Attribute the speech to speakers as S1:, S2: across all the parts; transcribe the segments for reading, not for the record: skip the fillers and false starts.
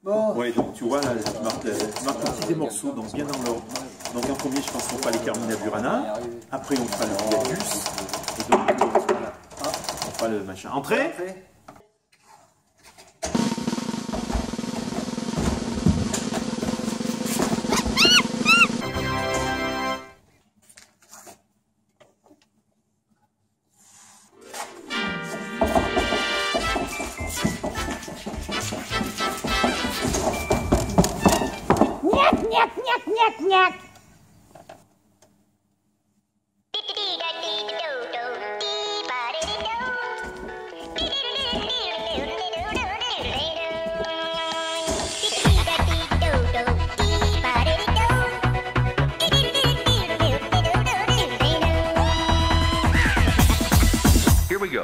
S1: Bon.
S2: Ouais, donc tu vois, là, tu marques des morceaux, donc bien dans l'ordre. Donc en premier, je pense qu'on fera les Carmina Burana. Après, on fera le Pilatus. Et donc, voilà. On fera le machin. Entrée.
S3: Here we go.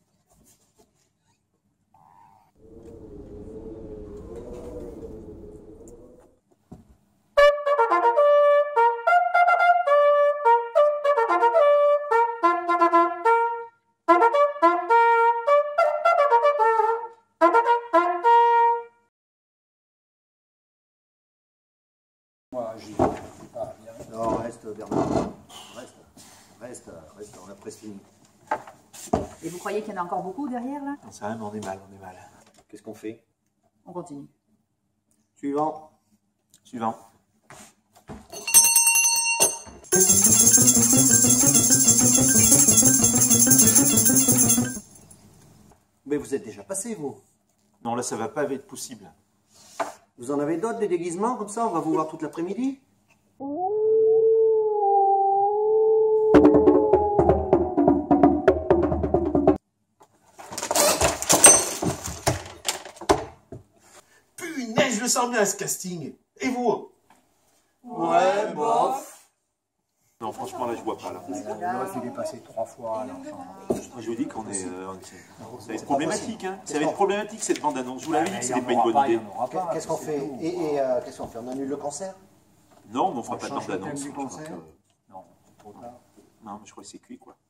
S1: Moi, j'y vais. Ah, bien.
S4: Non, reste, Bernard. Reste, on a presque fini.
S5: Et vous croyez qu'il y en a encore beaucoup derrière, là?
S2: Non, ça va, mais on est mal.
S4: Qu'est-ce qu'on fait?
S5: On continue.
S4: Suivant.
S2: Suivant.
S4: Mais vous êtes déjà passé, vous.
S2: Non, là, ça va pas être possible.
S4: Vous en avez d'autres, des déguisements, comme ça? On va vous voir toute l'après-midi.
S2: Punaise, je le sens bien, ce casting. Et vous?
S4: Ouais, bof.
S2: Non, franchement, là, je vois pas. Là.
S1: Il aurait fallu passer 3 fois à l'enfant.
S2: Moi, je vous dis qu'on est... ça va être problématique, hein. Ça va être problématique, cette bande-annonce. Je vous l'avais dit que c'était pas une bonne idée.
S4: Qu'est-ce qu'on fait? Qu'est-ce qu'on fait? On annule le concert?
S2: Non, mais on fera pas de
S1: change le thème
S2: bande-annonce.
S1: du
S2: Je crois
S1: concert?
S2: que-
S1: Non, trop tard.
S2: Non, mais je crois que c'est cuit, quoi.